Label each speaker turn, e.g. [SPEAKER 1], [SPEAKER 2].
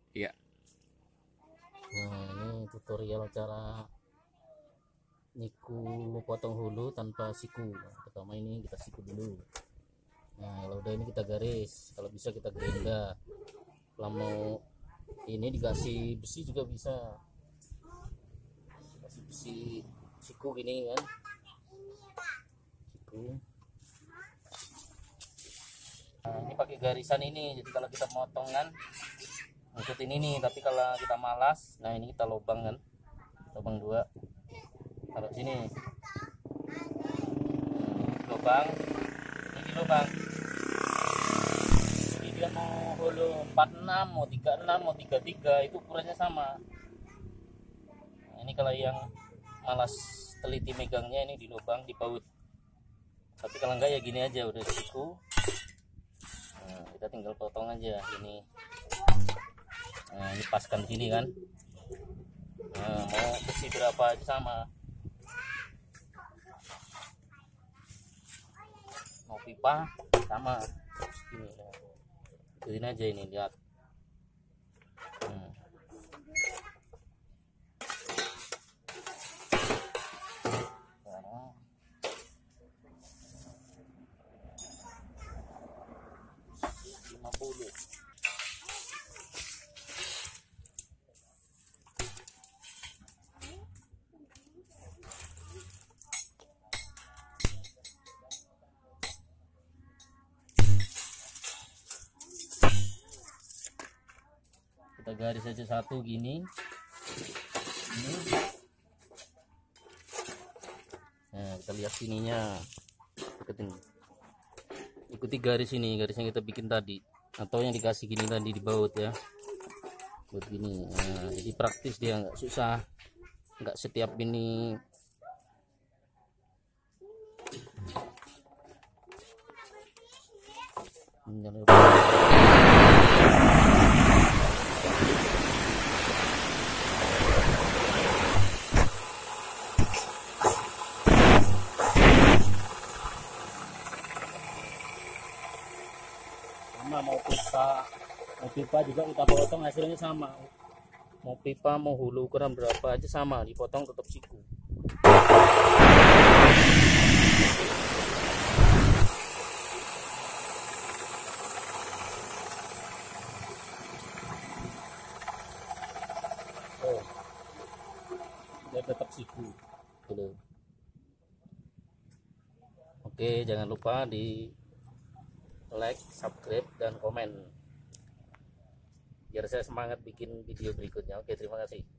[SPEAKER 1] Iya.
[SPEAKER 2] Nah, ini tutorial cara niku potong hulu tanpa siku. Pertama ini kita siku dulu. Nah, kalau udah ini kita garis, kalau bisa kita gerinda. Kalau mau ini dikasih besi juga bisa, kasih besi siku gini kan, siku. Nah, ini pakai garisan ini, jadi kalau kita motong kan ngikutin ini, tapi kalau kita malas, nah ini kita lubang kan, lubang dua, taruh sini. Lubang ini lubang, jadi dia mau hulu 46 mau 36 mau 33 itu ukurannya sama. Nah, ini kalau yang malas teliti megangnya ini di lubang di paut, tapi kalau enggak ya gini aja udah siku. Nah, kita tinggal potong aja ini. Nah, ini paskan sini kan. Nah, mau besi berapa aja sama, mau pipa sama ini. Ikutin aja ini, lihat. Sekarang 50. Kita garis aja satu gini. Ini. Nah, kita lihat sininya. Ikuti garis ini, garis yang kita bikin tadi atau yang dikasih gini tadi di baut ya, buat gini. Nah, jadi praktis, dia nggak susah, nggak setiap ini sama. Mau pipa juga kita potong hasilnya sama. Mau pipa mau hulu ukuran berapa aja sama, dipotong tetap siku. Oh, dia tetap siku dulu. Oke, jangan lupa di like, subscribe, dan komen biar saya semangat bikin video berikutnya. Oke, terima kasih.